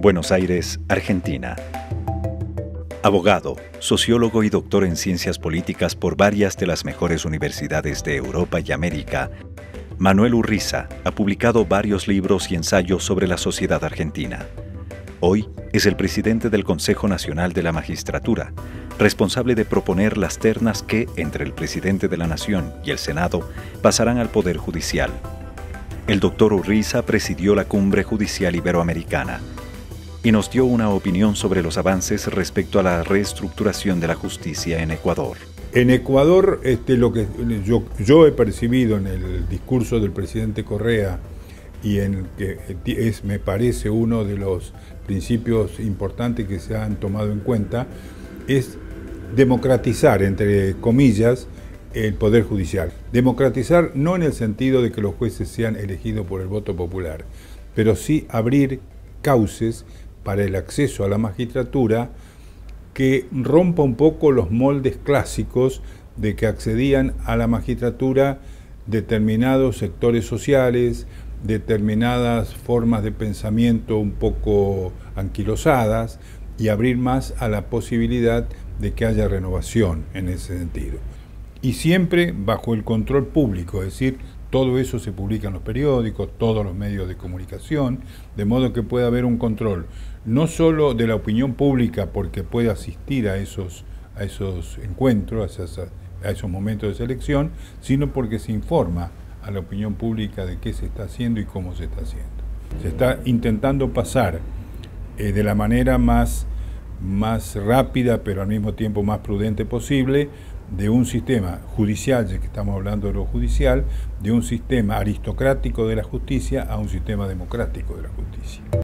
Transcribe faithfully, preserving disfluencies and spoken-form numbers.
Buenos Aires, Argentina. Abogado, sociólogo y doctor en ciencias políticas por varias de las mejores universidades de Europa y América, Manuel Urriza ha publicado varios libros y ensayos sobre la sociedad argentina. Hoy es el presidente del Consejo Nacional de la Magistratura, responsable de proponer las ternas que, entre el presidente de la Nación y el Senado, pasarán al Poder Judicial. El doctor Urriza presidió la Cumbre Judicial Iberoamericana y nos dio una opinión sobre los avances respecto a la reestructuración de la justicia en Ecuador. En Ecuador, este, lo que yo, yo he percibido en el discurso del presidente Correa y en que es, me parece, uno de los principios importantes que se han tomado en cuenta, es democratizar, entre comillas, el Poder Judicial. Democratizar no en el sentido de que los jueces sean elegidos por el voto popular, pero sí abrir cauces para el acceso a la magistratura que rompa un poco los moldes clásicos de que accedían a la magistratura determinados sectores sociales, determinadas formas de pensamiento un poco anquilosadas, y abrir más a la posibilidad de que haya renovación en ese sentido. Y siempre bajo el control público, es decir, todo eso se publica en los periódicos, todos los medios de comunicación, de modo que pueda haber un control, no solo de la opinión pública, porque puede asistir a esos, a esos encuentros, a esos, a esos momentos de selección, sino porque se informa a la opinión pública de qué se está haciendo y cómo se está haciendo. Se está intentando pasar eh, de la manera más, más rápida, pero al mismo tiempo más prudente posible, de un sistema judicial, ya que estamos hablando de lo judicial, de un sistema aristocrático de la justicia a un sistema democrático de la justicia.